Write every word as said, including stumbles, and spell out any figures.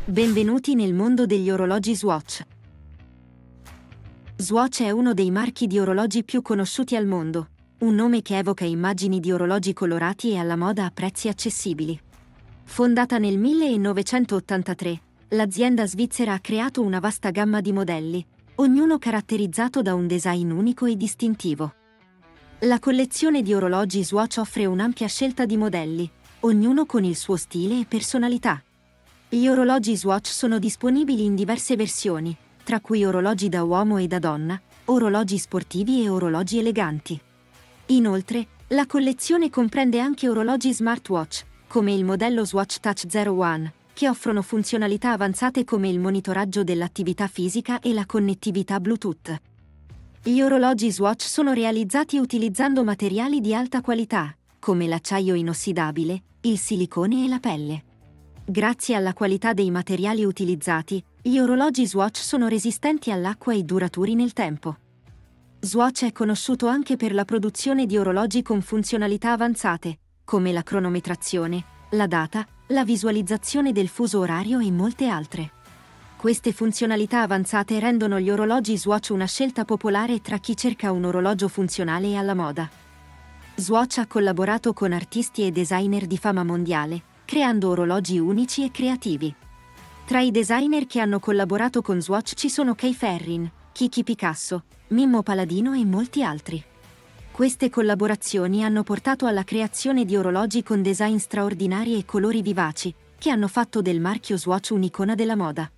Benvenuti nel mondo degli orologi Swatch. Swatch è uno dei marchi di orologi più conosciuti al mondo, un nome che evoca immagini di orologi colorati e alla moda a prezzi accessibili. Fondata nel millenovecentottantatré, l'azienda svizzera ha creato una vasta gamma di modelli, ognuno caratterizzato da un design unico e distintivo. La collezione di orologi Swatch offre un'ampia scelta di modelli, ognuno con il suo stile e personalità. Gli orologi Swatch sono disponibili in diverse versioni, tra cui orologi da uomo e da donna, orologi sportivi e orologi eleganti. Inoltre, la collezione comprende anche orologi smartwatch, come il modello Swatch Touch zero uno, che offrono funzionalità avanzate come il monitoraggio dell'attività fisica e la connettività Bluetooth. Gli orologi Swatch sono realizzati utilizzando materiali di alta qualità, come l'acciaio inossidabile, il silicone e la pelle. Grazie alla qualità dei materiali utilizzati, gli orologi Swatch sono resistenti all'acqua e duraturi nel tempo. Swatch è conosciuto anche per la produzione di orologi con funzionalità avanzate, come la cronometrazione, la data, la visualizzazione del fuso orario e molte altre. Queste funzionalità avanzate rendono gli orologi Swatch una scelta popolare tra chi cerca un orologio funzionale e alla moda. Swatch ha collaborato con artisti e designer di fama mondiale, creando orologi unici e creativi. Tra i designer che hanno collaborato con Swatch ci sono Keith Haring, Kiki Picasso, Mimmo Paladino e molti altri. Queste collaborazioni hanno portato alla creazione di orologi con design straordinari e colori vivaci, che hanno fatto del marchio Swatch un'icona della moda.